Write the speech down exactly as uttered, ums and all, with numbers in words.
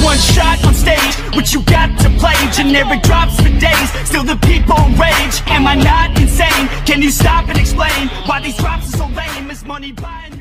one shot on stage, what you got to play? Generic drops for days, still the people rage. Am I not insane? Can you stop and explain why these drops are so lame? Is money buying